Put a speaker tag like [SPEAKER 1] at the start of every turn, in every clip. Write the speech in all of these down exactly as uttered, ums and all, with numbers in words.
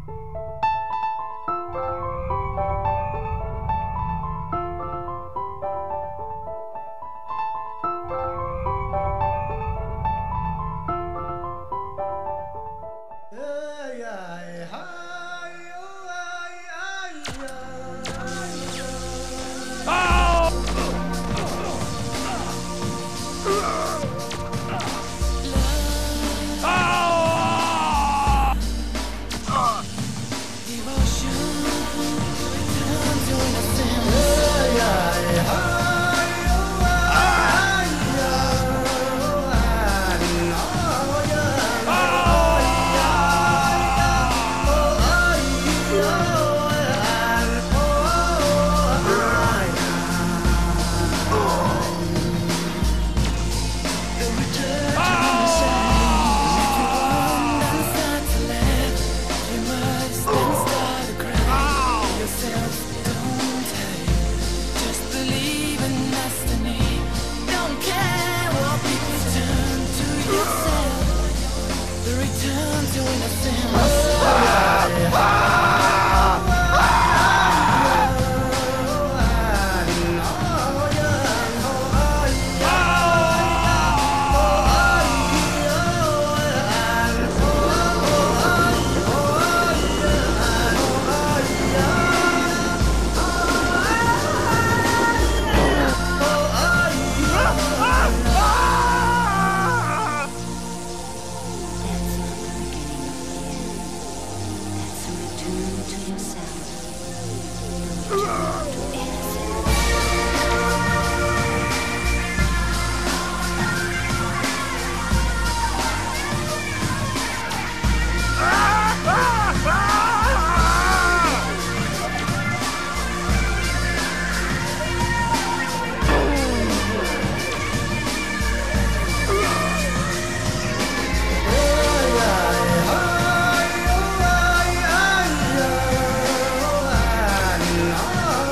[SPEAKER 1] Oh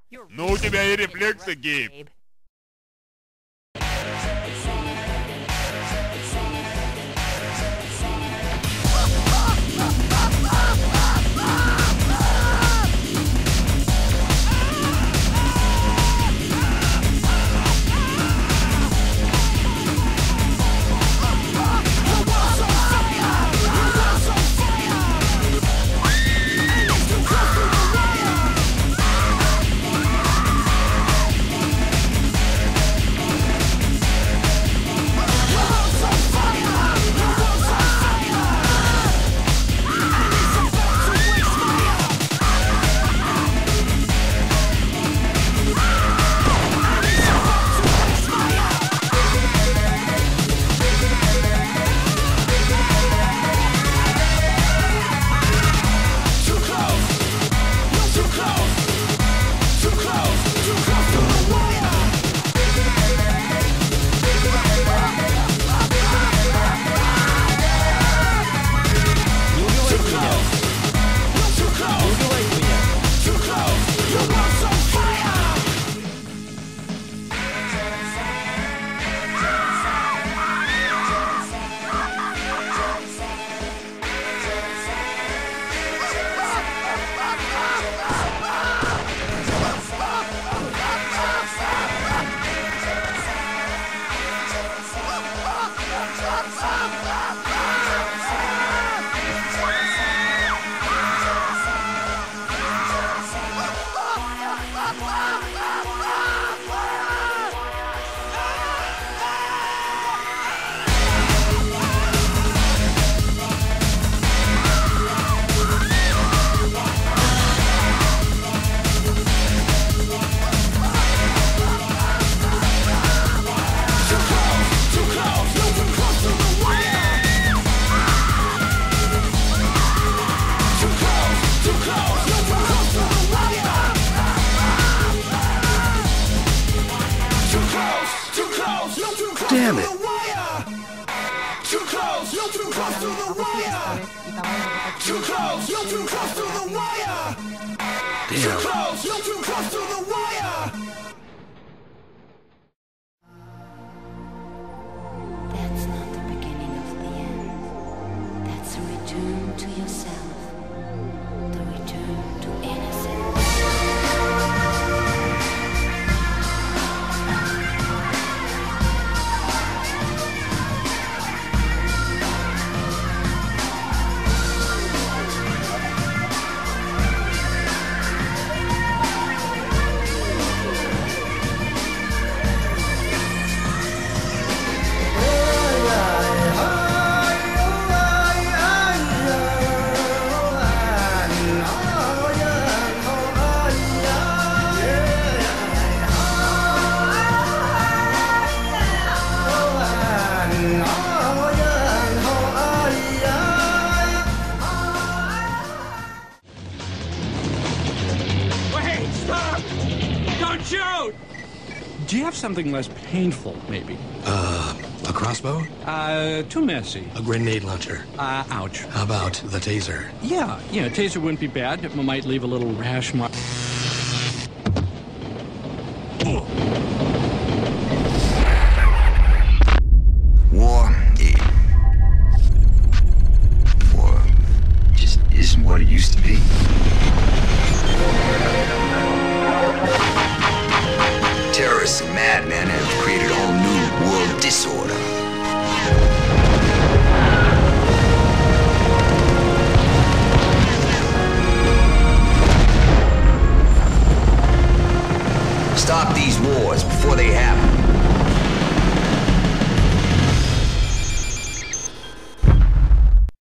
[SPEAKER 1] Ну, у тебя и рефлексы, Гейб.
[SPEAKER 2] Damn it!
[SPEAKER 3] Too close, you're too close to the wire. Too close, you're too close to the wire. Too close, you're too close to the wire.
[SPEAKER 4] That's not the beginning of the end. That's a return to yourself. The return to innocence.
[SPEAKER 5] Shoot! Do you have something less painful, maybe?
[SPEAKER 2] Uh, a crossbow?
[SPEAKER 5] Uh, too messy.
[SPEAKER 2] A grenade launcher?
[SPEAKER 5] Uh, ouch.
[SPEAKER 2] How about the taser?
[SPEAKER 5] Yeah, yeah, taser wouldn't be bad. It might leave a little rash mark.
[SPEAKER 6] War, it, war just isn't what it used to be. Terrorists and madmen have created a whole new world disorder. Stop these wars before they happen.